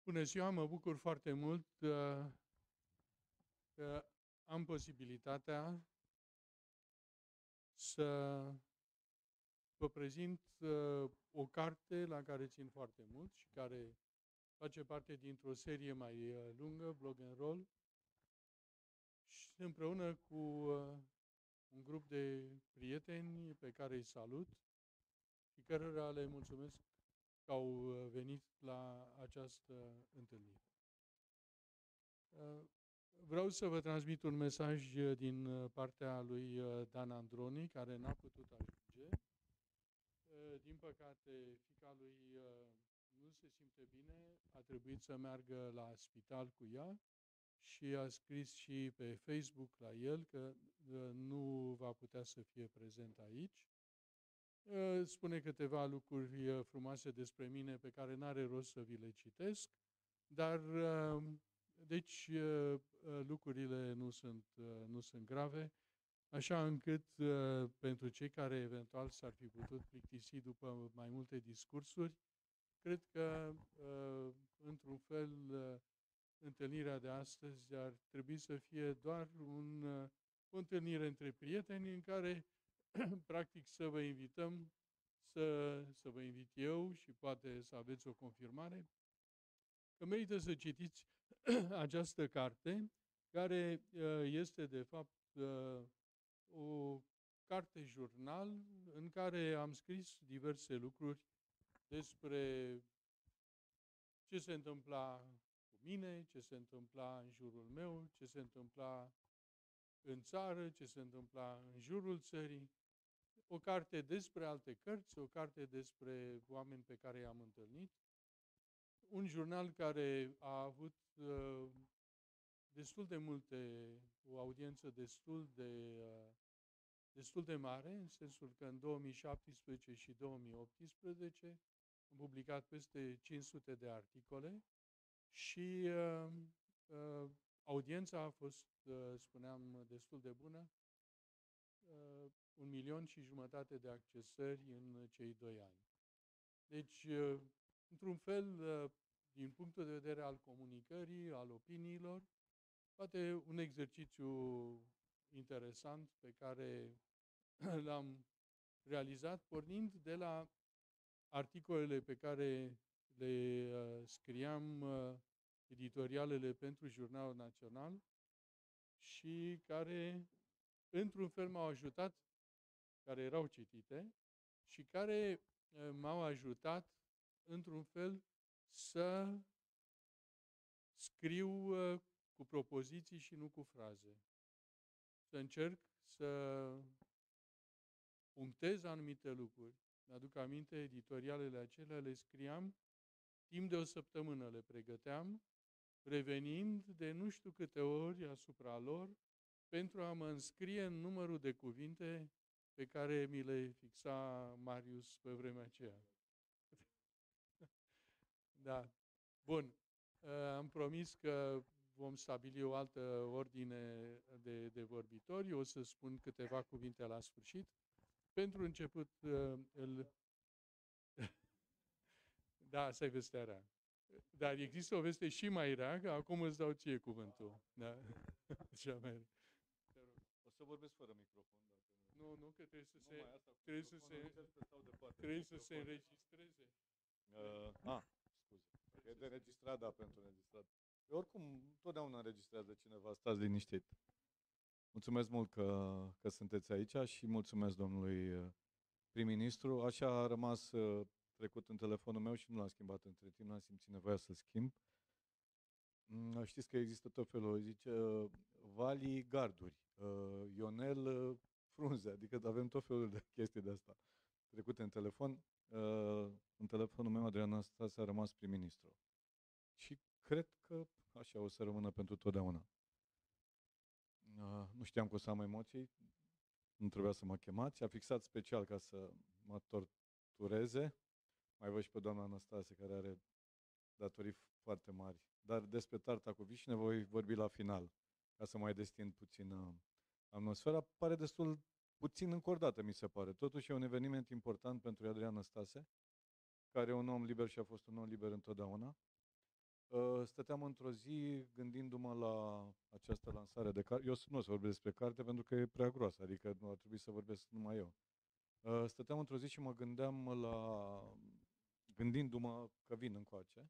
Bună ziua, mă bucur foarte mult că am posibilitatea să vă prezint o carte la care țin foarte mult și care face parte dintr-o serie mai lungă, Blog and Roll, și împreună cu un grup de prieteni pe care îi salut și cărora le mulțumesc că au venit la această întâlnire. Vreau să vă transmit un mesaj din partea lui Dan Androni, care n-a putut ajunge. Din păcate, fiica lui nu se simte bine, a trebuit să meargă la spital cu ea și a scris și pe Facebook la el că nu va putea să fie prezent aici. Spune câteva lucruri frumoase despre mine pe care n-are rost să vi le citesc, dar deci lucrurile nu sunt grave, așa încât pentru cei care eventual s-ar fi putut plictisi după mai multe discursuri, cred că într-un fel întâlnirea de astăzi ar trebui să fie doar o întâlnire între prieteni în care practic să vă invităm, să vă invit eu și poate să aveți o confirmare, că merită să citiți această carte, care este de fapt o carte jurnal în care am scris diverse lucruri despre ce se întâmpla cu mine, ce se întâmpla în jurul meu, ce se întâmpla în țară, ce se întâmpla în jurul țării, o carte despre alte cărți, o carte despre oameni pe care i-am întâlnit, un jurnal care a avut destul de multe, o audiență destul de mare, în sensul că în 2017 și 2018 am publicat peste 500 de articole și audiența a fost, spuneam, destul de bună, 1,5 milion de accesări în cei 2 ani. Deci, într-un fel, din punctul de vedere al comunicării, al opiniilor, poate un exercițiu interesant pe care l-am realizat pornind de la articolele pe care le scriam, editorialele pentru Jurnalul Național și care, într-un fel, m-au ajutat, care erau citite și care m-au ajutat, într-un fel, să scriu cu propoziții și nu cu fraze. Să încerc să punctez anumite lucruri. Mi-aduc aminte, editorialele acelea le scriam, timp de o săptămână le pregăteam, revenind de nu știu câte ori asupra lor, pentru a mă înscrie în numărul de cuvinte pe care mi le fixa Marius pe vremea aceea. Da. Bun. Am promis că vom stabili o altă ordine de vorbitori. O să spun câteva cuvinte la sfârșit. Pentru început, da, asta e vestea rea. Dar există o veste și mai rea, că acum îți dau ție cuvântul. Da? Cea mai... O să vorbesc fără microfon. Nu, că trebuie să se, Trebuie înregistreze. Scuze. E de înregistrat, da, pentru înregistrat. Eu oricum, totdeauna înregistrează cineva, stați liniștit. Mulțumesc mult că sunteți aici și mulțumesc domnului prim-ministru. Așa a rămas trecut în telefonul meu și nu l-am schimbat între timp, n-am simțit nevoia să schimb. Știți că există tot felul, zice, Vali Garduri, Ionel Frunze, adică avem tot felul de chestii de asta trecute în telefon. În telefonul meu, Adrian Năstase a rămas prim-ministru. Și cred că așa o să rămână pentru totdeauna. Nu știam că o să am emoții, nu trebuia să mă chemați. A fixat special ca să mă tortureze. Mai văd și pe doamna Năstase, care are datorii foarte mari. Dar despre tarta cu vișine voi vorbi la final, ca să mai destind puțin atmosfera. Pare destul puțin încordată, mi se pare. Totuși e un eveniment important pentru Adrian Năstase, care e un om liber și a fost un om liber întotdeauna. Stăteam într-o zi gândindu-mă la această lansare de carte. Eu nu o să vorbesc despre carte pentru că e prea groasă, adică nu ar trebui să vorbesc numai eu. Stăteam într-o zi și mă gândeam gândindu-mă că vin încoace,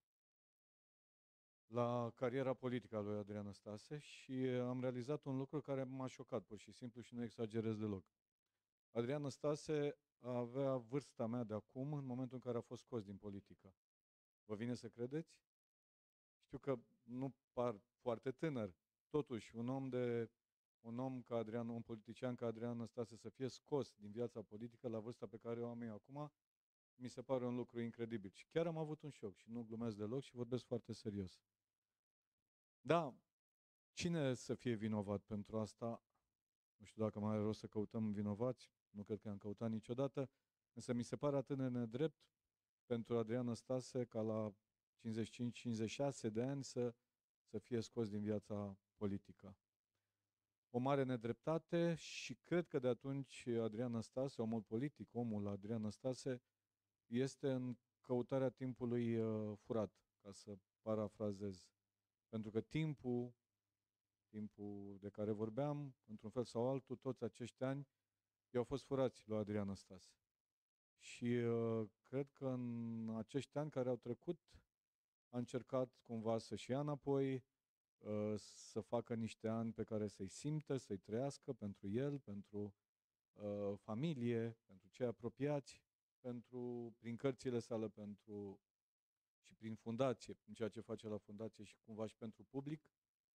la cariera politică a lui Adrian Năstase și am realizat un lucru care m-a șocat pur și simplu și nu exagerez deloc. Adrian Năstase avea vârsta mea de acum în momentul în care a fost scos din politică. Vă vine să credeți? Știu că nu par foarte tânăr, totuși un om ca Adrian, un politician ca Adrian Năstase să fie scos din viața politică la vârsta pe care o am eu acum, mi se pare un lucru incredibil. Și chiar am avut un șoc și nu glumesc deloc și vorbesc foarte serios. Da, cine să fie vinovat pentru asta? Nu știu dacă mai are rost să căutăm vinovați, nu cred că am căutat niciodată, însă mi se pare atât de nedrept pentru Adrian Năstase ca la 55-56 de ani să fie scos din viața politică. O mare nedreptate și cred că de atunci Adrian Năstase, omul Adrian Năstase, este în căutarea timpului furat, ca să parafrazez. Pentru că timpul de care vorbeam, într-un fel sau altul, toți acești ani, i-au fost furați lui Adrian Năstase. Și cred că în acești ani care au trecut, a încercat cumva să-și ia înapoi, să facă niște ani pe care să-i simtă, să-i trăiască pentru el, pentru familie, pentru cei apropiați, prin cărțile sale, și prin fundație, în ceea ce face la fundație și cumva și pentru public,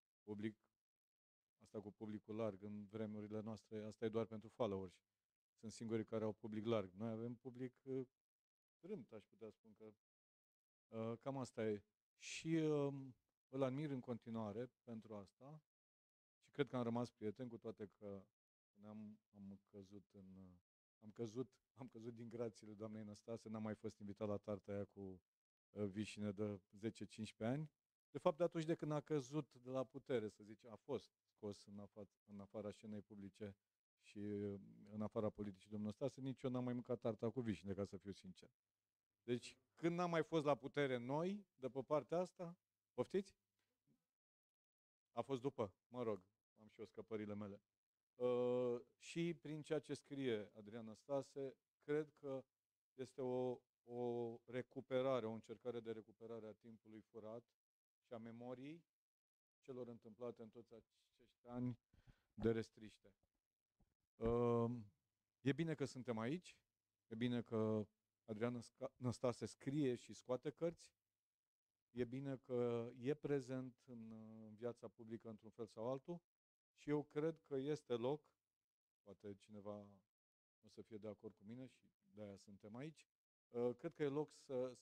asta cu publicul larg, în vremurile noastre, asta e doar pentru followers. Sunt singurii care au public larg. Noi avem public strâmt, aș putea spune că cam asta e. Și îl admir în continuare pentru asta și cred că am rămas prieten, cu toate că am căzut din grațiile doamnei Năstase, n-am mai fost invitat la tarta aia cu vișine de 10-15 ani. De fapt, de atunci de când a căzut de la putere, să zicem, a fost scos în afara scenei publice și în afara politicii domnul Năstase, nici eu n-am mai mâncat tarta cu vișine, ca să fiu sincer. Deci, când n-am mai fost la putere noi, de pe partea asta, poftiți? A fost după, mă rog, am și eu scăpările mele. Și prin ceea ce scrie Adrian Năstase, cred că este o recuperare, o încercare de recuperare a timpului furat și a memoriei celor întâmplate în toți acești ani de restriște. E bine că suntem aici, e bine că Adrian Năstase scrie și scoate cărți, e bine că e prezent în viața publică într-un fel sau altul și eu cred că este loc, poate cineva o să fie de acord cu mine și de-aia suntem aici, cred că e loc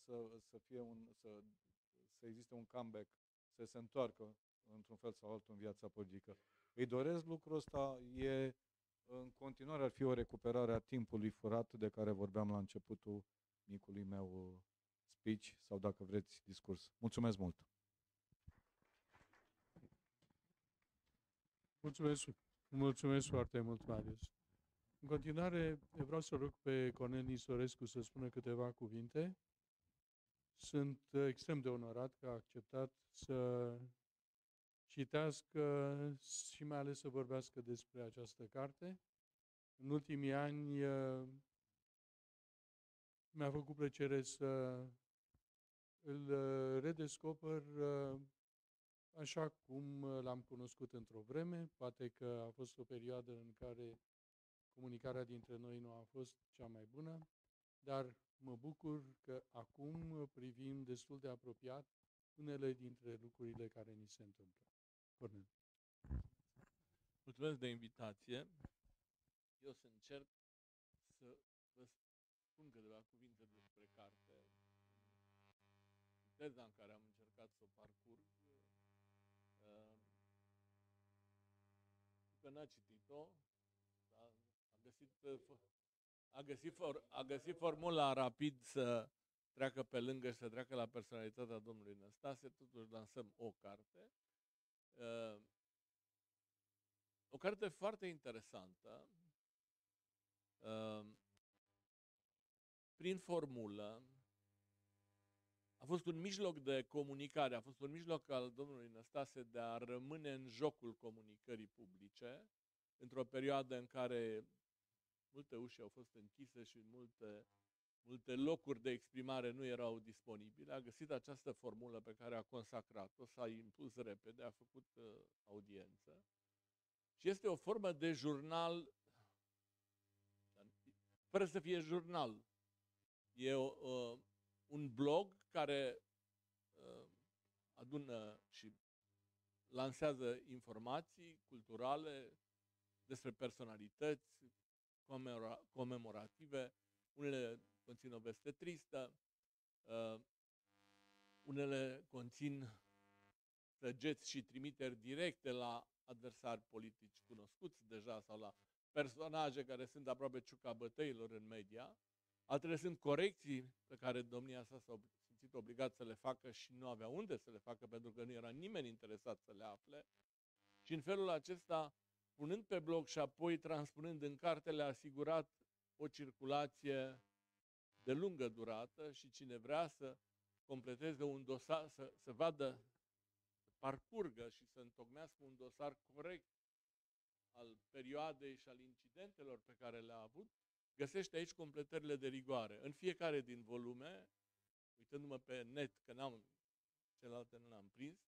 să existe un comeback, să se întoarcă într-un fel sau altul în viața politică. Îi doresc lucrul ăsta, în continuare ar fi o recuperare a timpului furat de care vorbeam la începutul micului meu speech sau, dacă vreți, discurs. Mulțumesc mult! Mulțumesc foarte mult, Marius. În continuare, vreau să rog pe Cornel Nistorescu să spună câteva cuvinte. Sunt extrem de onorat că a acceptat să citească și mai ales să vorbească despre această carte. În ultimii ani mi-a făcut plăcere să îl redescoper așa cum l-am cunoscut într-o vreme. Poate că a fost o perioadă în care comunicarea dintre noi nu a fost cea mai bună, dar mă bucur că acum privim destul de apropiat unele dintre lucrurile care ni se întâmplă. Cornel. Mulțumesc de invitație. Eu o să încerc să vă spun câteva cuvinte despre carte. Viteza în care am încercat să o parcurg, că n-a citit-o, a găsit formula rapid să treacă pe lângă și să treacă la personalitatea domnului Năstase. Totuși lansăm o carte. O carte foarte interesantă. Prin formulă fost un mijloc de comunicare, a fost un mijloc al domnului Năstase de a rămâne în jocul comunicării publice, într-o perioadă în care multe uși au fost închise și multe locuri de exprimare nu erau disponibile. A găsit această formulă pe care a consacrat-o, s-a impus repede, a făcut audiență. Și este o formă de jurnal, fără să fie jurnal. E un blog care adună și lansează informații culturale despre personalități comemorative. Unele conțin o veste tristă, unele conțin săgeți și trimiteri directe la adversari politici cunoscuți deja sau la personaje care sunt aproape ciuca bătăilor în media. Altele sunt corecții pe care domnia sa s-a simțit obligat să le facă și nu avea unde să le facă pentru că nu era nimeni interesat să le afle. Și în felul acesta, punând pe blog și apoi transpunând în carte, le-a asigurat o circulație de lungă durată și cine vrea să completeze un dosar, să vadă, să parcurgă și să întocmească un dosar corect al perioadei și al incidentelor pe care le-a avut, găsește aici completările de rigoare. În fiecare din volume, uitându-mă pe net, că celelalte nu l-am prins,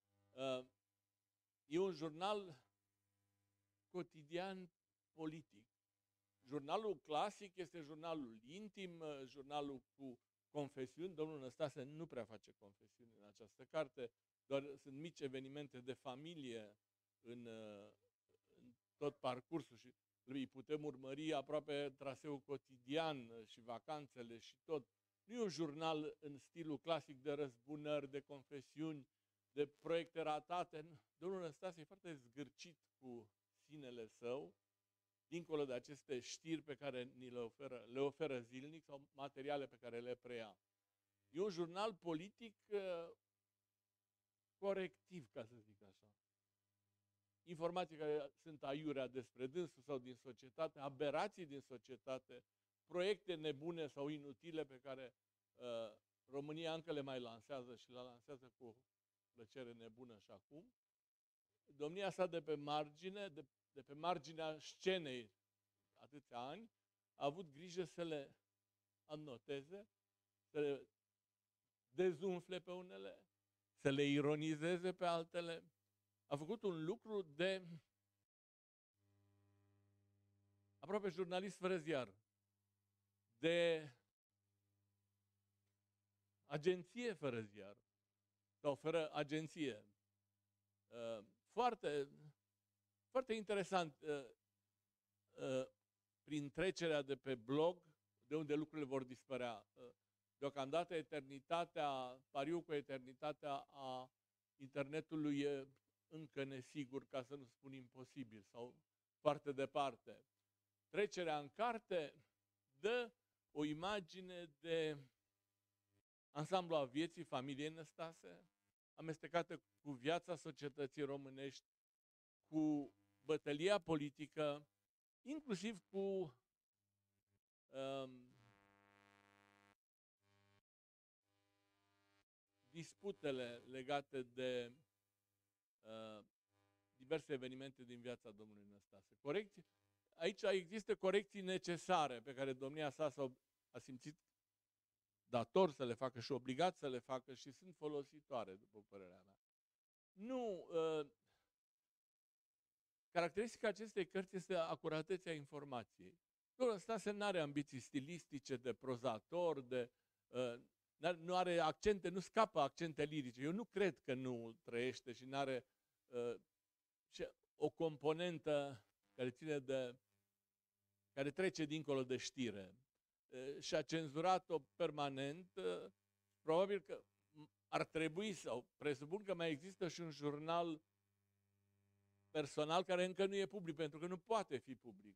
e un jurnal cotidian politic. Jurnalul clasic este jurnalul intim, jurnalul cu confesiuni. Domnul Năstase nu prea face confesiuni în această carte, doar sunt mici evenimente de familie în tot parcursul și îi putem urmări aproape traseul cotidian și vacanțele și tot. Nu e un jurnal în stilul clasic de răzbunări, de confesiuni, de proiecte ratate. Domnul Năstase e foarte zgârcit cu sinele său, dincolo de aceste știri pe care ni le oferă zilnic sau materiale pe care le preia. E un jurnal politic corectiv, ca să zic așa. Informații care sunt aiurea despre dânsul sau din societate, aberații din societate, proiecte nebune sau inutile pe care România încă le mai lansează și le lansează cu plăcere nebună și acum. Domnia sa de pe marginea scenei atâția ani, a avut grijă să le annoteze, să le dezumfle pe unele, să le ironizeze pe altele. A făcut un lucru de aproape jurnalist fără ziar, de agenție fără ziar sau fără agenție. Foarte, foarte interesant prin trecerea de pe blog, de unde lucrurile vor dispărea. Deocamdată pariul cu eternitatea a internetului e încă nesigur, ca să nu spun imposibil, sau foarte departe. Trecerea în carte dă o imagine de ansamblu a vieții familiei Năstase, amestecată cu viața societății românești, cu bătălia politică, inclusiv cu disputele legate de diverse evenimente din viața domnului Năstase. Aici există corecții necesare pe care domnia sa a simțit dator să le facă și obligat să le facă și sunt folositoare, după părerea mea. Caracteristica acestei cărți este acuratețea informației. Domnul Năstase nu are ambiții stilistice de prozator, nu are accente, nu scapă accente lirice. Eu nu cred că nu trăiește și nu are o componentă care trece dincolo de știre. Și a cenzurat-o permanent. Probabil că ar trebui, sau presupun că mai există și un jurnal personal care încă nu e public, pentru că nu poate fi public.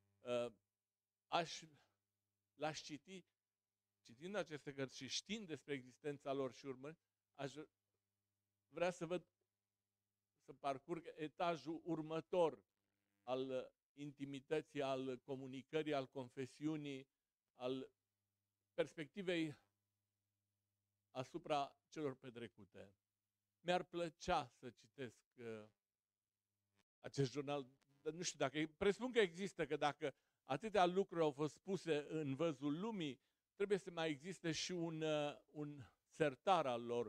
L-aș citi, citind aceste cărți și știind despre existența lor și urmări, aș vrea să parcurg etajul următor al intimității, al comunicării, al confesiunii, al perspectivei asupra celor petrecute. Mi-ar plăcea să citesc acest jurnal, dar nu știu dacă, presupun că există, că dacă atâtea lucruri au fost spuse în văzul lumii, trebuie să mai existe și un sertar al lor,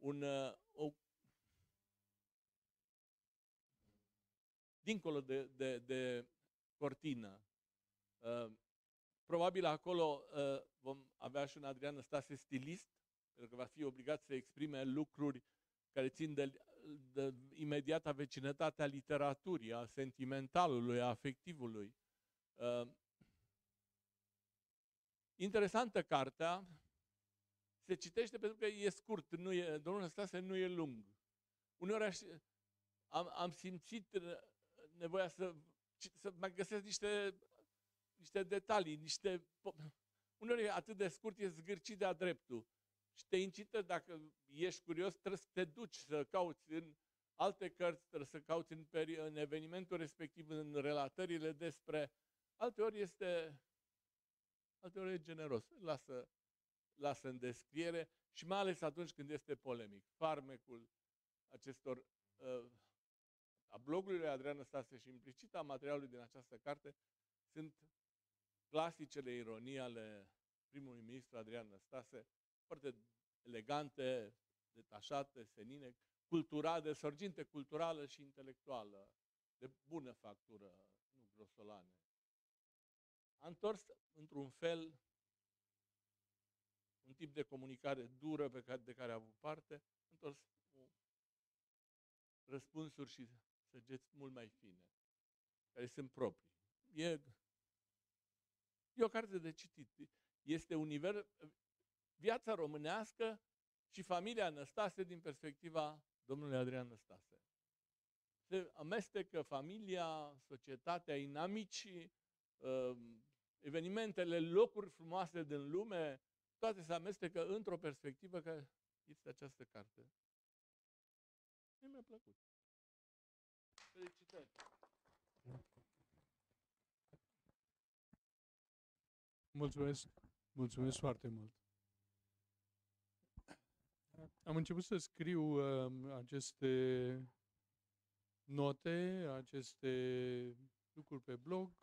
dincolo de cortină. Probabil acolo vom avea și un Adrian Năstase stilist, pentru că va fi obligat să exprime lucruri care țin de imediata vecinătate a literaturii, a sentimentalului, a afectivului. Interesantă cartea, se citește pentru că e scurt, domnul Năstase nu e lung. Uneori am simțit nevoia să mai găsesc niște detalii, uneori atât de scurt, e zgârcit de-a dreptul. Și te incită, dacă ești curios, trebuie să te duci să cauți în alte cărți, trebuie să cauți în evenimentul respectiv, în relatările despre. Alteori e generos, lasă în descriere și mai ales atunci când este polemic. Farmecul acestor a blogului lui Adrian Năstase și implicit a materialului din această carte sunt clasicele ironii ale primului ministru Adrian Năstase, foarte elegante, detașate, senine, de sorginte culturală și intelectuală, de bună factură, nu grosolane. A întors, într-un fel, un tip de comunicare dură de care a avut parte, a întors răspunsuri și săgeți mult mai fine, care sunt proprii. E o carte de citit. Este viața românească și familia Năstase din perspectiva domnului Adrian Năstase. Se amestecă familia, societatea, inamicii, evenimentele, locuri frumoase din lume, toate se amestecă într-o perspectivă care este această carte. Mi-a plăcut. Felicitări! Mulțumesc foarte mult. Am început să scriu aceste note, aceste lucruri pe blog,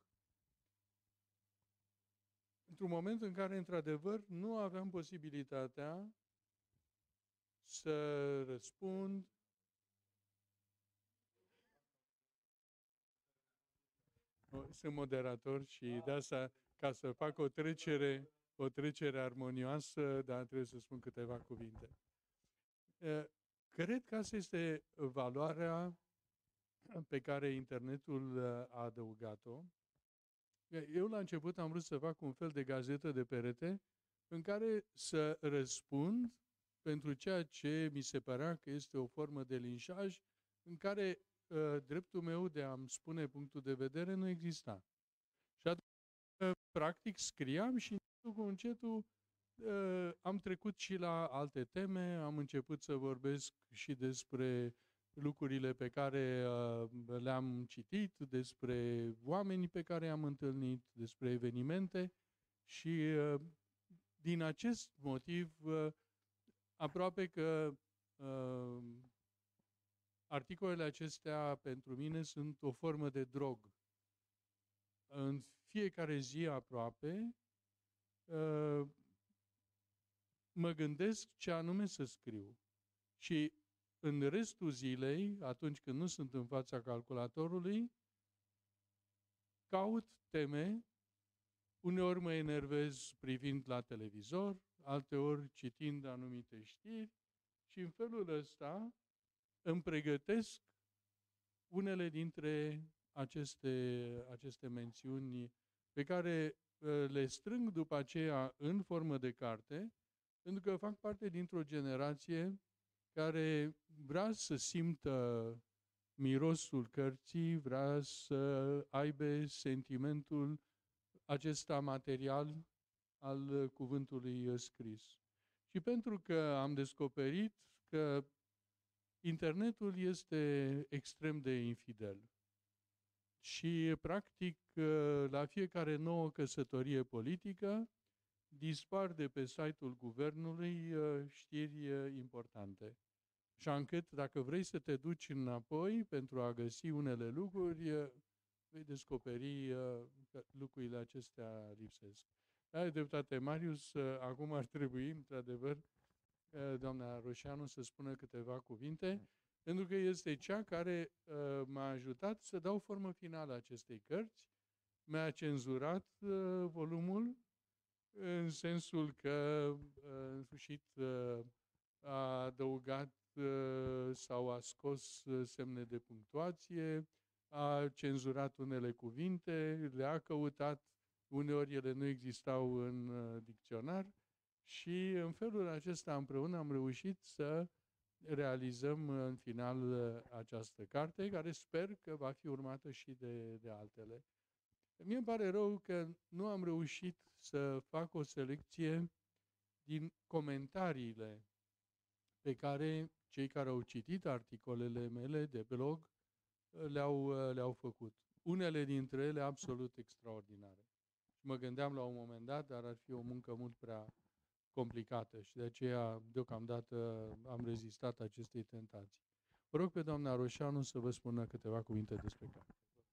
într-un moment în care, într-adevăr, nu aveam posibilitatea să răspund sunt moderator și de asta, ca să fac o trecere armonioasă, dar trebuie să spun câteva cuvinte. Cred că asta este valoarea pe care internetul a adăugat-o. Eu la început am vrut să fac un fel de gazetă de perete în care să răspund pentru ceea ce mi se părea că este o formă de linșaj în care dreptul meu de a-mi spune punctul de vedere nu exista. Și atunci, practic, scriam și cu încetul am trecut și la alte teme, am început să vorbesc și despre lucrurile pe care le-am citit, despre oamenii pe care i-am întâlnit, despre evenimente și din acest motiv aproape că articolele acestea pentru mine sunt o formă de drog. În fiecare zi aproape mă gândesc ce anume să scriu. Și în restul zilei, atunci când nu sunt în fața calculatorului, caut teme, uneori mă enervez privind la televizor, alteori citind anumite știri și în felul ăsta îmi pregătesc unele dintre aceste mențiuni pe care le strâng după aceea în formă de carte, pentru că fac parte dintr-o generație care vrea să simtă mirosul cărții, vrea să aibă sentimentul acesta material al cuvântului scris. Și pentru că am descoperit că internetul este extrem de infidel și, practic, la fiecare nouă căsătorie politică dispar de pe site-ul guvernului știri importante. Așa încât, dacă vrei să te duci înapoi pentru a găsi unele lucruri, vei descoperi că lucrurile acestea lipsesc. Ai dreptate, Marius, acum ar trebui, într-adevăr, doamna Roșeanu să spună câteva cuvinte, pentru că este cea care m-a ajutat să dau formă finală acestei cărți, mi-a cenzurat volumul, în sensul că, în sfârșit, a adăugat sau a scos semne de punctuație, a cenzurat unele cuvinte, le-a căutat, uneori ele nu existau în dicționar și în felul acesta împreună am reușit să realizăm în final această carte, care sper că va fi urmată și de altele. Mie îmi pare rău că nu am reușit să fac o selecție din comentariile pe care cei care au citit articolele mele de blog le-au făcut. Unele dintre ele absolut extraordinare. Și mă gândeam la un moment dat, dar ar fi o muncă mult prea complicată și de aceea, deocamdată, am rezistat acestei tentații. Vă rog pe doamna Roșeanu să vă spună câteva cuvinte despre carte.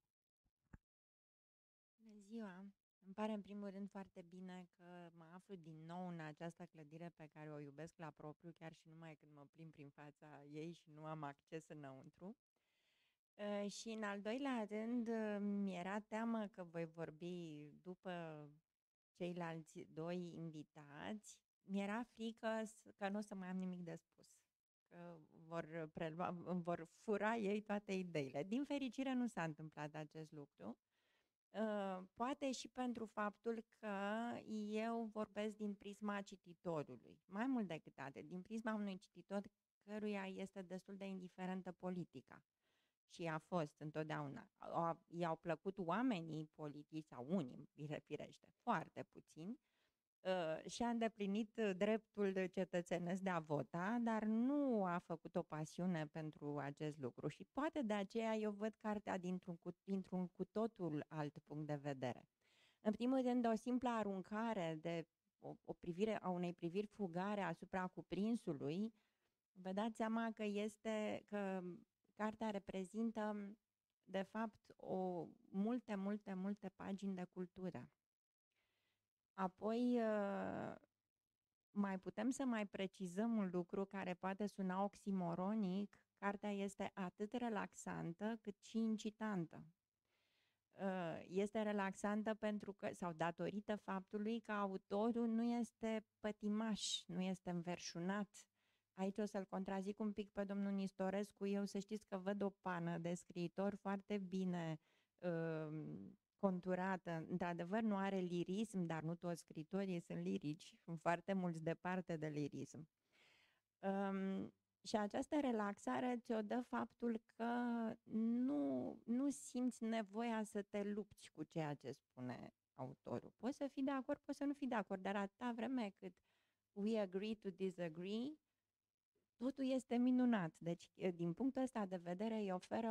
Bună ziua! Îmi pare în primul rând foarte bine că mă aflu din nou în această clădire pe care o iubesc la propriu, chiar și numai când mă plimb prin fața ei și nu am acces înăuntru. Și în al doilea rând, mi-era teamă că voi vorbi după ceilalți doi invitați. Mi-era frică că nu o să mai am nimic de spus, că vor fura ei toate ideile. Din fericire nu s-a întâmplat acest lucru. Poate și pentru faptul că eu vorbesc din prisma cititorului, mai mult decât atât, din prisma unui cititor căruia este destul de indiferentă politica. Și a fost întotdeauna. I-au plăcut oamenii politici, sau unii, firește, foarte puțini, și a îndeplinit dreptul cetățenesc de a vota, dar nu a făcut o pasiune pentru acest lucru. Și poate de aceea eu văd cartea dintr-un cu totul alt punct de vedere. În primul rând, o simplă aruncare de o privire, a unei priviri fugare asupra cuprinsului, vă dați seama că cartea reprezintă, de fapt, multe pagini de cultură. Apoi, mai putem să mai precizăm un lucru care poate suna oximoronic. Cartea este atât relaxantă cât și incitantă. Este relaxantă pentru că, sau datorită faptului că autorul nu este pătimaș, nu este înverșunat. Aici o să-l contrazic un pic pe domnul Nistorescu. Eu să știți că văd o pană de scriitor foarte bine conturată. Într-adevăr nu are lirism, dar nu toți scritorii sunt lirici. Sunt foarte mulți departe de lirism. Și această relaxare ți-o dă faptul că nu simți nevoia să te lupți cu ceea ce spune autorul. Poți să fii de acord, poți să nu fii de acord, dar atâta vreme cât we agree to disagree, totul este minunat. Deci, din punctul ăsta de vedere, îi oferă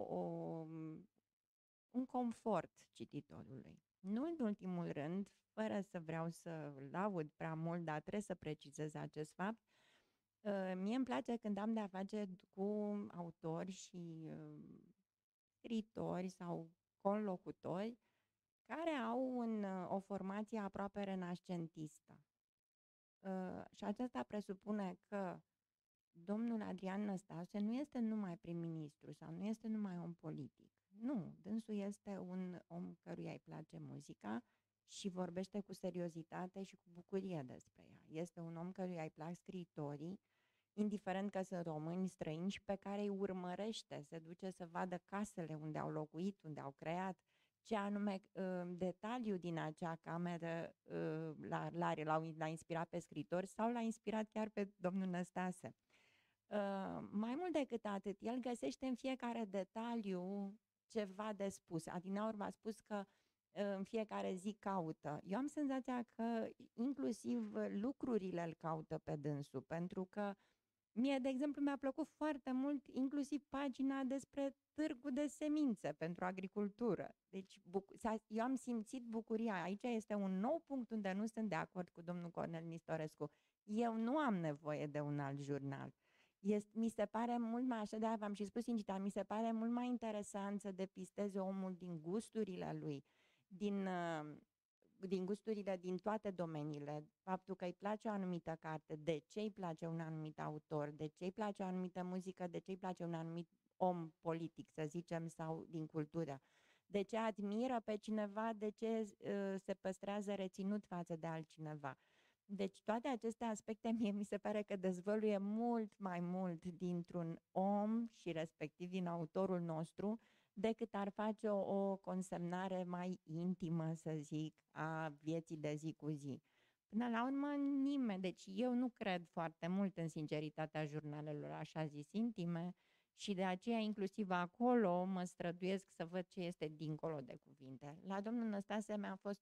un confort cititorului. Nu în ultimul rând, fără să vreau să laud prea mult, dar trebuie să precizez acest fapt, mie îmi place când am de-a face cu autori și scriitori sau conlocutori care au o formație aproape renascentistă. Și aceasta presupune că domnul Adrian Năstase nu este numai prim-ministru sau nu este numai om politic. Nu, dânsul este un om căruia îi place muzica și vorbește cu seriozitate și cu bucurie despre ea. Este un om căruia îi plac scriitorii, indiferent că sunt români, străini, și pe care îi urmărește, se duce să vadă casele unde au locuit, unde au creat, ce anume detaliu din acea cameră l-a inspirat pe scriitori sau l-a inspirat chiar pe domnul Năstase. Mai mult decât atât, el găsește în fiecare detaliu ceva de spus. Adinaur v-a spus că în fiecare zi caută. Eu am senzația că inclusiv lucrurile îl caută pe dânsul, pentru că Mie, de exemplu, mi-a plăcut foarte mult inclusiv pagina despre târgul de semințe pentru agricultură. Deci eu am simțit bucuria. Aici este un nou punct unde nu sunt de acord cu domnul Cornel Nistorescu. Eu nu am nevoie de un alt jurnal. Mi se pare mult mai, așa de-aia v-am și spus incitat, mi se pare mult mai interesant să depisteze omul din gusturile lui, din gusturile din toate domeniile, faptul că îi place o anumită carte, de ce îi place un anumit autor, de ce îi place o anumită muzică, de ce îi place un anumit om politic, să zicem, sau din cultură, de ce admiră pe cineva, de ce se păstrează reținut față de altcineva. Deci toate aceste aspecte mie mi se pare că dezvăluie mult mai mult dintr-un om și respectiv din autorul nostru decât ar face o consemnare mai intimă, să zic, a vieții de zi cu zi. Până la urmă, nimeni, deci eu nu cred foarte mult în sinceritatea jurnalelor, așa zis, intime, și de aceea inclusiv acolo mă străduiesc să văd ce este dincolo de cuvinte. La domnul Năstase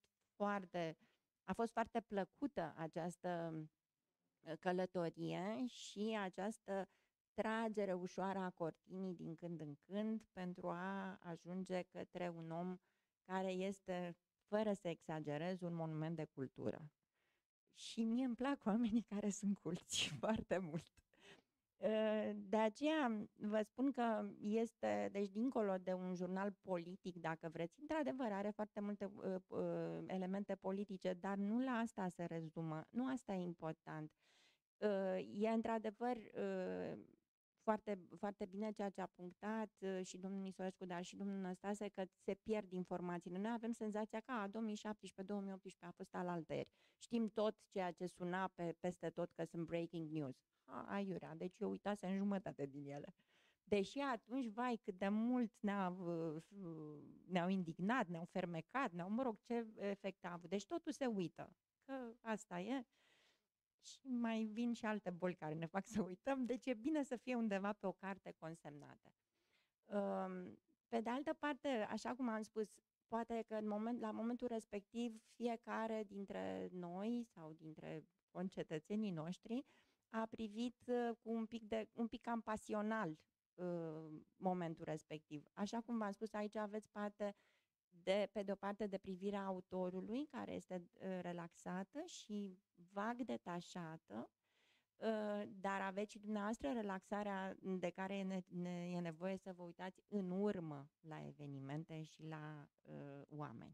a fost foarte plăcută această călătorie și această tragere ușoară a cortinii din când în când pentru a ajunge către un om care este, fără să exagerez, un monument de cultură. Și mie îmi plac oamenii care sunt culți foarte mult. De aceea vă spun că este, deci dincolo de un jurnal politic, dacă vreți, într-adevăr are foarte multe elemente politice, dar nu la asta se rezumă, nu asta e important. E într-adevăr foarte, foarte bine ceea ce a punctat și domnul Nistorescu, dar și domnul Năstase, că se pierd informațiile. Noi avem senzația că 2017-2018 a fost alaltăieri. Știm tot ceea ce suna peste tot că sunt breaking news. Aiurea, deci eu uitasem jumătate din ele. Deși atunci, vai, cât de mult ne-au indignat, ne-au fermecat, mă rog, ce efect a avut. Deci totul se uită, că asta e. Și mai vin și alte boli care ne fac să uităm, deci e bine să fie undeva pe o carte consemnată. Pe de altă parte, așa cum am spus, poate că la momentul respectiv fiecare dintre noi sau dintre concetățenii noștri a privit cu un pic cam pasional momentul respectiv. Așa cum v-am spus, aici aveți parte pe de o parte de privirea autorului, care este relaxată și vag detașată, dar aveți și dumneavoastră relaxarea de care e nevoie să vă uitați în urmă la evenimente și la oameni.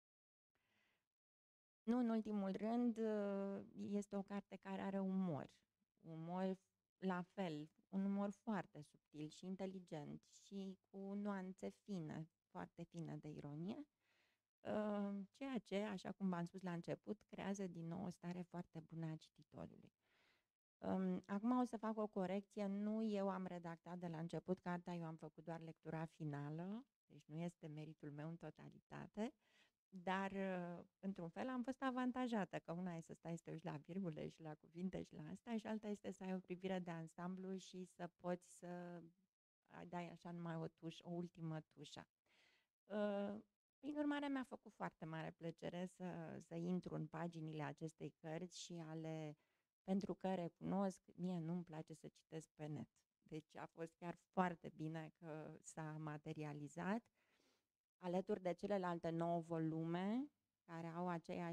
Nu în ultimul rând, este o carte care are umor. Umor la fel, un umor foarte subtil și inteligent și cu nuanțe fine, foarte fine de ironie, ceea ce, așa cum v-am spus la început, creează din nou o stare foarte bună a cititorului. Acum o să fac o corecție, nu eu am redactat de la început cartea, eu am făcut doar lectura finală, deci nu este meritul meu în totalitate, dar într-un fel am fost avantajată, că una e să stai să te uiți la virgule și la cuvinte și la asta și alta este să ai o privire de ansamblu și să poți să dai așa numai o ultimă tușă. Prin urmare, mi-a făcut foarte mare plăcere să intru în paginile acestei cărți și pentru că recunosc, mie nu-mi place să citesc pe net. Deci a fost chiar foarte bine că s-a materializat, alături de celelalte 9 volume, care au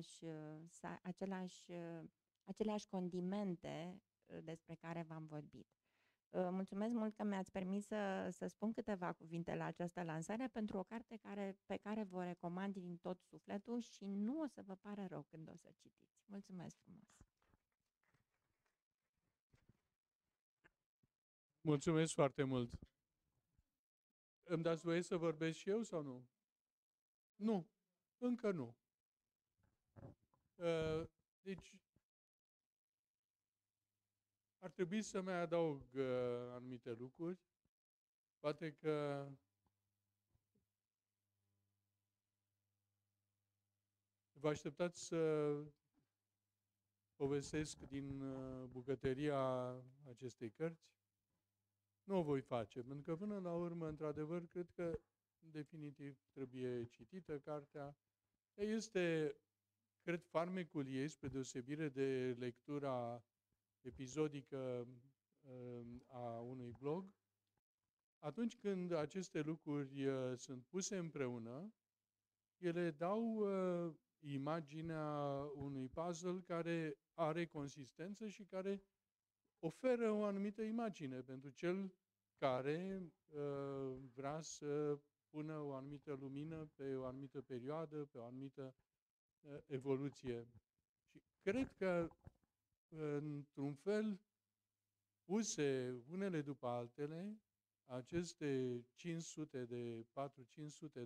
aceleași condimente despre care v-am vorbit. Mulțumesc mult că mi-ați permis să spun câteva cuvinte la această lansare pentru o carte pe care vă recomand din tot sufletul și nu o să vă pară rău când o să citiți. Mulțumesc frumos! Mulțumesc foarte mult! Îmi dați voie să vorbesc și eu sau nu? Nu, încă nu. Deci, ar trebui să mai adaug anumite lucruri. Poate că vă așteptați să povestesc din bucătăria acestei cărți. Nu o voi face, pentru că până la urmă, într-adevăr, cred că definitiv trebuie citită cartea. Este, cred, farmecul ei, spre deosebire de lectura episodică a unui blog, atunci când aceste lucruri sunt puse împreună, ele dau imaginea unui puzzle care are consistență și care oferă o anumită imagine pentru cel care vrea să pună o anumită lumină pe o anumită perioadă, pe o anumită evoluție. Și cred că, într-un fel, puse unele după altele, aceste 400-500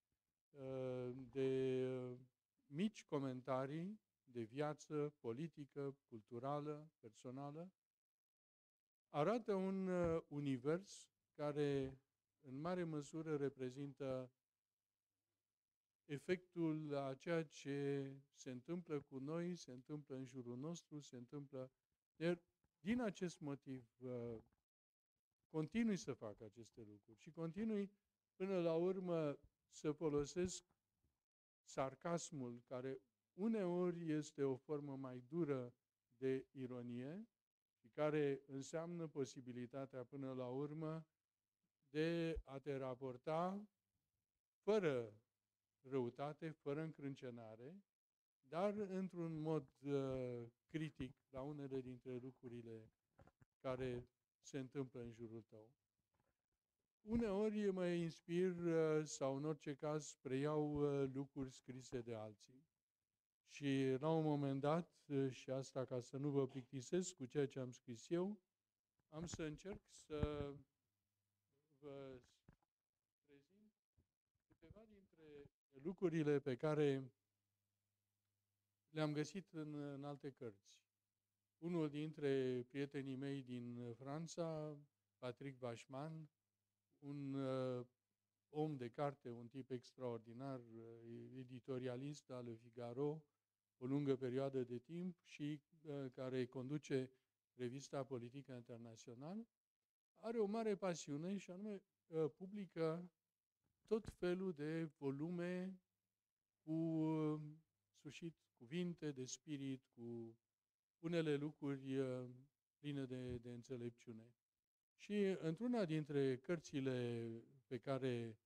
de mici comentarii de viață politică, culturală, personală, arată un univers care în mare măsură reprezintă efectul a ceea ce se întâmplă cu noi, se întâmplă în jurul nostru, se întâmplă... Din acest motiv continui să fac aceste lucruri și continui până la urmă să folosesc sarcasmul, care uneori este o formă mai dură de ironie și care înseamnă posibilitatea până la urmă de a te raporta fără răutate, fără încrâncenare, dar într-un mod critic la unele dintre lucrurile care se întâmplă în jurul tău. Uneori mă inspir sau în orice caz preiau lucruri scrise de alții. Și la un moment dat, și asta ca să nu vă plictisesc cu ceea ce am scris eu, am să încerc să vă prezint câteva dintre lucrurile pe care le-am găsit în alte cărți. Unul dintre prietenii mei din Franța, Patrick Bachmann, un om de carte, un tip extraordinar, editorialist al Le Figaro, o lungă perioadă de timp și care conduce revista Politică Internațională, are o mare pasiune și anume publică tot felul de volume cu sfârșit cuvinte de spirit, cu unele lucruri pline de înțelepciune. Și într-una dintre cărțile pe care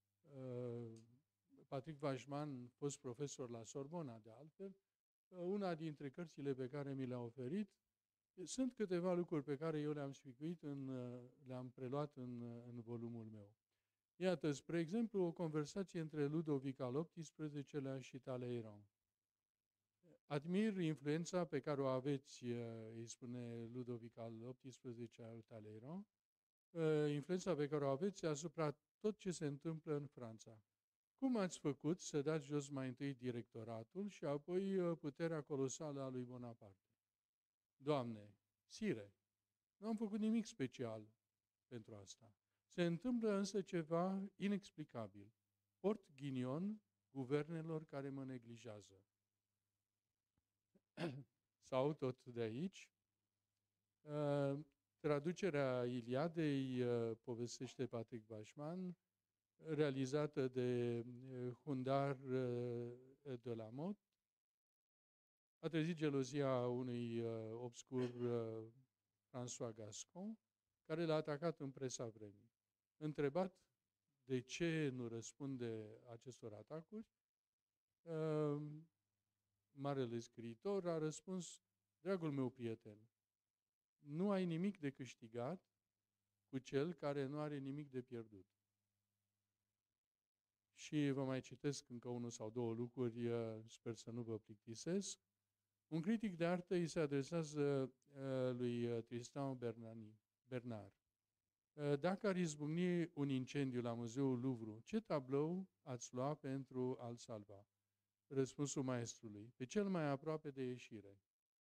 Patrick Bachmann, fost profesor la Sorbona de altfel, una dintre cărțile pe care mi le-a oferit, sunt câteva lucruri pe care eu le-am spicuit, le-am preluat în volumul meu. Iată, spre exemplu, o conversație între Ludovic al XVIII-lea și Talleyrand. Admir influența pe care o aveți, îi spune Ludovic al XVIII-lea al Talleyrand, influența pe care o aveți asupra tot ce se întâmplă în Franța. Cum ați făcut să dați jos mai întâi directoratul și apoi puterea colosală a lui Bonaparte? Doamne, sire, nu am făcut nimic special pentru asta. Se întâmplă însă ceva inexplicabil. Port ghinion guvernelor care mă neglijează. Sau tot de aici, traducerea Iliadei, povestește Patrick Bachmann, realizată de Hundar de la Motte, a trezit gelozia unui obscur François Gascon, care l-a atacat în presa vremii. Întrebat de ce nu răspunde acestor atacuri, marele scriitor a răspuns: dragul meu prieten, nu ai nimic de câștigat cu cel care nu are nimic de pierdut. Și vă mai citesc încă unul sau două lucruri, sper să nu vă plictisesc. Un critic de artă îi se adresează lui Tristan Bernard. Dacă ar izbucni un incendiu la Muzeul Louvre, ce tablou ați lua pentru a-l salva? Răspunsul maestrului: pe cel mai aproape de ieșire.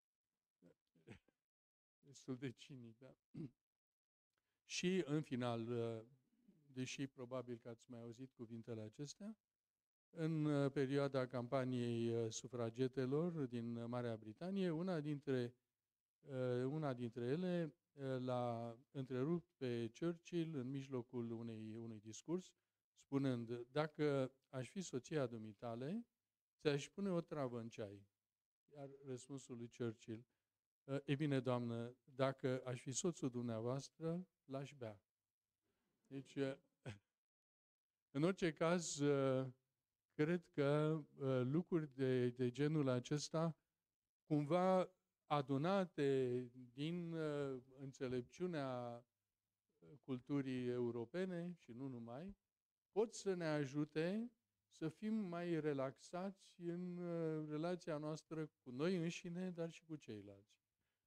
Destul de cinic, da? Și, în final, deși probabil că ați mai auzit cuvintele acestea, în perioada campaniei sufragetelor din Marea Britanie, una dintre ele l-a întrerupt pe Churchill în mijlocul unui discurs, spunând: dacă aș fi soția dumitale, ți-aș pune o travă în ceai. Iar răspunsul lui Churchill: E bine, doamnă, dacă aș fi soțul dumneavoastră, l-aș bea. Deci, în orice caz, cred că lucruri de genul acesta, cumva adunate din înțelepciunea culturii europene și nu numai, pot să ne ajute să fim mai relaxați în relația noastră cu noi înșine, dar și cu ceilalți.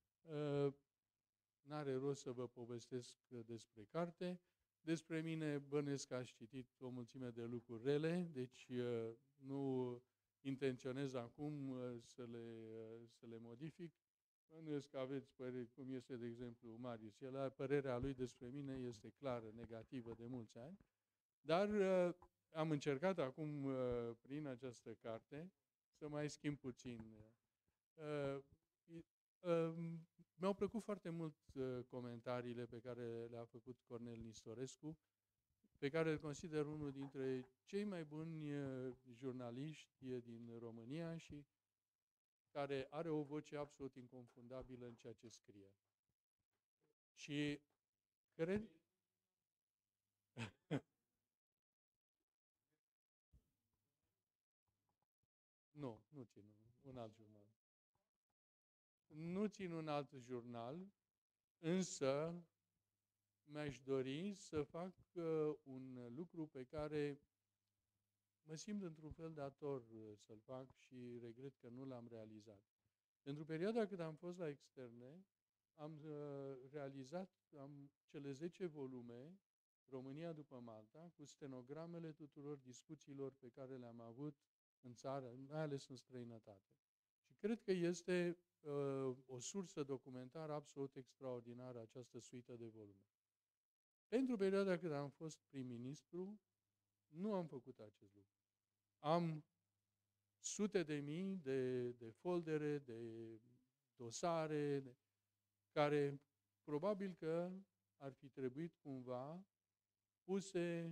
N-are rost să vă povestesc despre carte. Despre mine bănuiesc că ați citit o mulțime de lucruri rele, deci nu intenționez acum să le modific. Bănuiesc că aveți păreri, cum este, de exemplu, Marius. Părerea lui despre mine este clară, negativă de mulți ani, dar am încercat acum, prin această carte, să mai schimb puțin. Mi-au plăcut foarte mult comentariile pe care le-a făcut Cornel Nistorescu, pe care îl consider unul dintre cei mai buni jurnaliști din România și care are o voce absolut inconfundabilă în ceea ce scrie. Și cred... nu țin un alt jurnal. Nu țin un alt jurnal, însă mi-aș dori să fac un lucru pe care mă simt într-un fel dator să-l fac și regret că nu l-am realizat. Pentru perioada când am fost la externe, am realizat cele 10 volume, România după Malta, cu stenogramele tuturor discuțiilor pe care le-am avut în țară, mai ales în străinătate. Și cred că este o sursă documentară absolut extraordinară această suită de volume. Pentru perioada când am fost prim-ministru, nu am făcut acest lucru. Am sute de mii de foldere, de dosare, care probabil că ar fi trebuit cumva puse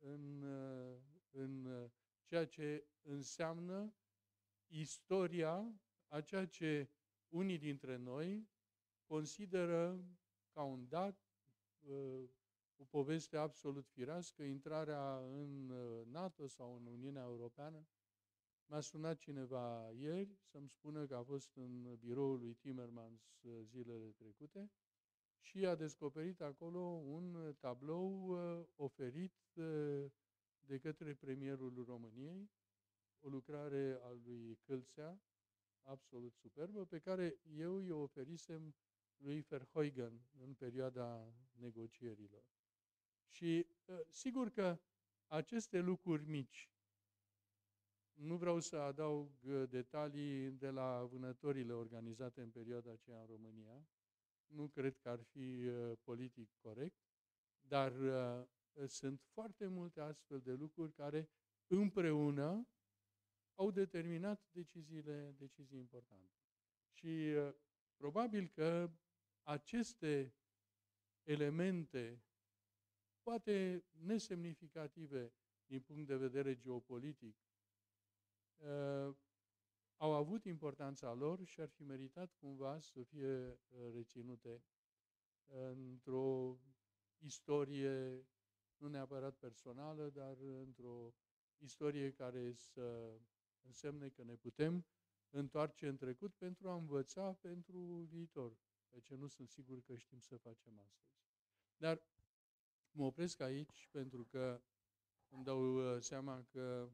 în ceea ce înseamnă istoria a ceea ce unii dintre noi consideră ca un dat, o poveste absolut firească, intrarea în NATO sau în Uniunea Europeană. M-a sunat cineva ieri să-mi spună că a fost în biroul lui Timmermans zilele trecute și a descoperit acolo un tablou oferit de către premierul României, o lucrare a lui Câlțea, absolut superbă, pe care eu i-o oferisem lui Verheugen în perioada negocierilor. Și sigur că aceste lucruri mici, nu vreau să adaug detalii de la vânătorile organizate în perioada aceea în România, nu cred că ar fi politic corect, dar sunt foarte multe astfel de lucruri care împreună au determinat decizii importante. Și probabil că aceste elemente, poate nesemnificative din punct de vedere geopolitic, au avut importanța lor și ar fi meritat cumva să fie reținute într-o istorie, nu neapărat personală, dar într-o istorie care să însemne că ne putem întoarce în trecut pentru a învăța pentru viitor, pe ce nu sunt sigur că știm să facem astăzi. Dar mă opresc aici pentru că îmi dau seama că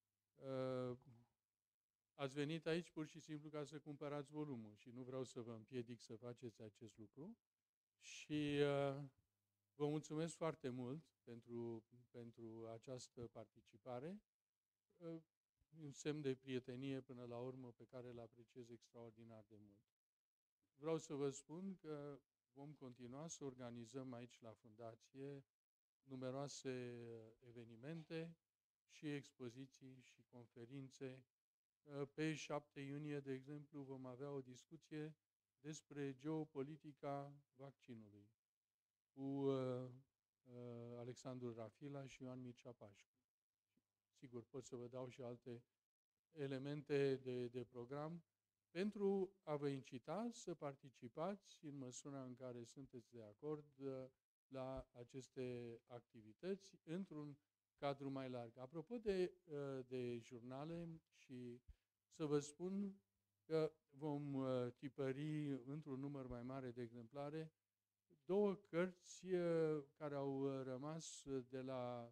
ați venit aici pur și simplu ca să cumpărați volumul și nu vreau să vă împiedic să faceți acest lucru. Și vă mulțumesc foarte mult pentru această participare. Un semn de prietenie până la urmă pe care îl apreciez extraordinar de mult. Vreau să vă spun că vom continua să organizăm aici la Fundație numeroase evenimente și expoziții și conferințe. Pe 7 iunie, de exemplu, vom avea o discuție despre geopolitica vaccinului cu Alexandru Rafila și Ioan Mircea Pașcu. Sigur, pot să vă dau și alte elemente de program. pentru a vă incita să participați în măsura în care sunteți de acord la aceste activități într-un cadru mai larg. Apropo de jurnale, și să vă spun că vom tipări într-un număr mai mare de exemplare 2 cărți care au rămas de la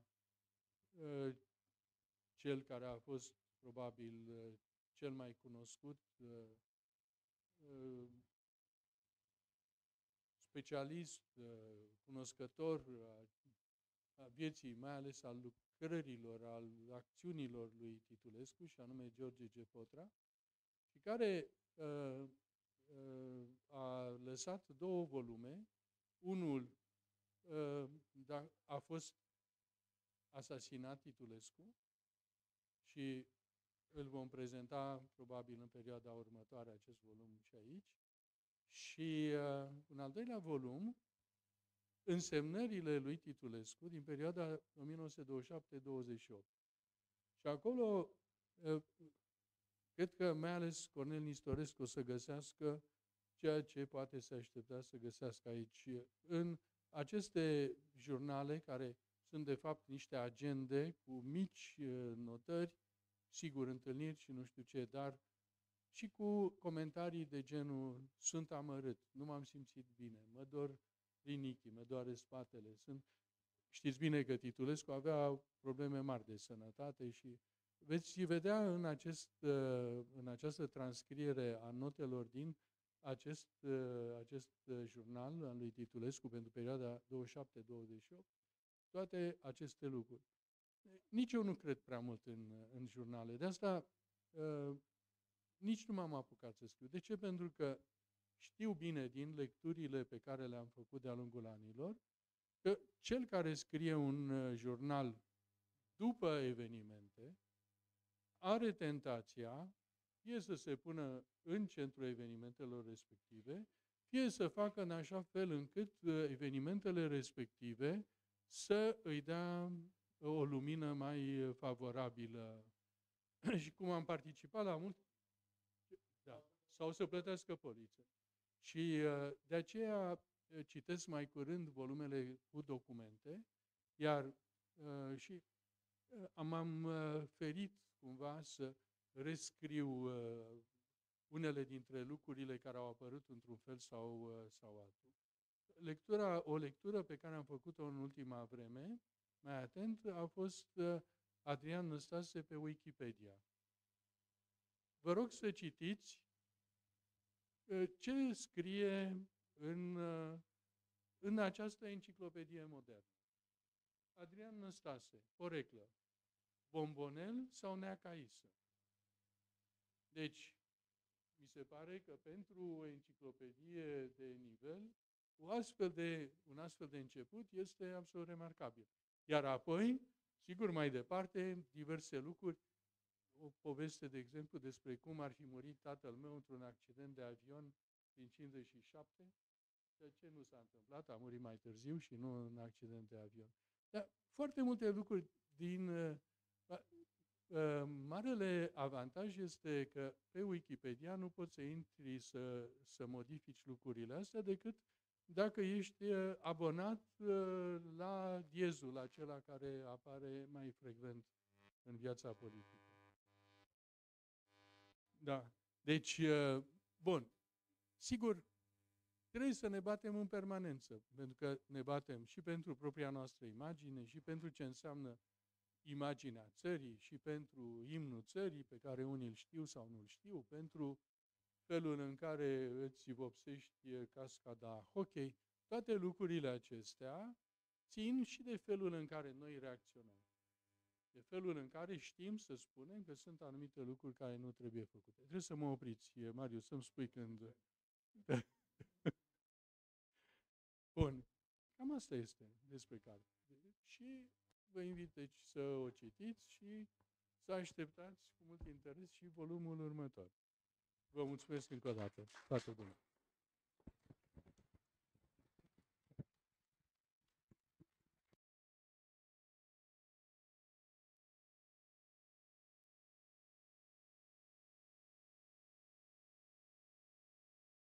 cel care a fost probabil cel mai cunoscut specialist, cunoscător a vieții, mai ales al lucrărilor, al acțiunilor lui Titulescu, și anume George G. Potra, și care a lăsat 2 volume. Unul a fost asasinat Titulescu și îl vom prezenta probabil în perioada următoare acest volum și aici. Și un al doilea volum, însemnările lui Titulescu din perioada 1927-28. Și acolo, cred că mai ales Cornel Nistorescu o să găsească ceea ce poate să aștepta să găsească aici. În aceste jurnale, care sunt de fapt niște agende cu mici notări, sigur întâlniri și nu știu ce, dar și cu comentarii de genul: sunt amărât, nu m-am simțit bine, mă dor rinichii, mă doare spatele. Știți bine că Titulescu avea probleme mari de sănătate și veți vedea în această transcriere a notelor din acest jurnal al lui Titulescu pentru perioada 27-28 toate aceste lucruri. Nici eu nu cred prea mult în jurnale. De asta nici nu m-am apucat să scriu. De ce? Pentru că știu bine din lecturile pe care le-am făcut de-a lungul anilor că cel care scrie un jurnal după evenimente are tentația fie să se pună în centrul evenimentelor respective, fie să facă în așa fel încât evenimentele respective să îi dea o lumină mai favorabilă. Și cum am participat la mult, da, sau să plătească poliță. Și de aceea citesc mai curând volumele cu documente, iar și m-am ferit cumva să rescriu unele dintre lucrurile care au apărut într-un fel sau altul. O lectură pe care am făcut-o în ultima vreme, mai atent, a fost Adrian Năstase pe Wikipedia. Vă rog să citiți ce scrie în această enciclopedie modernă. Adrian Năstase, poreclă, bombonel sau neacaisă. Deci, mi se pare că pentru o enciclopedie de nivel, un astfel de început este absolut remarcabil. Iar apoi, sigur, mai departe, diverse lucruri. O poveste, de exemplu, despre cum ar fi murit tatăl meu într-un accident de avion din 57, ceea ce nu s-a întâmplat, a murit mai târziu și nu în accident de avion. Dar foarte multe lucruri din... Marele avantaj este că pe Wikipedia nu poți să intri să modifici lucrurile astea decât dacă ești abonat la diezul acela care apare mai frecvent în viața politică. Da. Deci, bun. Sigur, trebuie să ne batem în permanență, pentru că ne batem și pentru propria noastră imagine, și pentru ce înseamnă imaginea țării, și pentru imnul țării, pe care unii îl știu sau nu îl știu, pentru felul în care îți vopsești cascada hockey. Toate lucrurile acestea țin și de felul în care noi reacționăm. De felul în care știm să spunem că sunt anumite lucruri care nu trebuie făcute. Trebuie să mă opriți, Marius, să-mi spui când... Bun. Cam asta este despre carte. Și vă invit, deci, să o citiți și să așteptați cu mult interes și volumul următor. Vă mulțumesc încă o dată. Toate bune!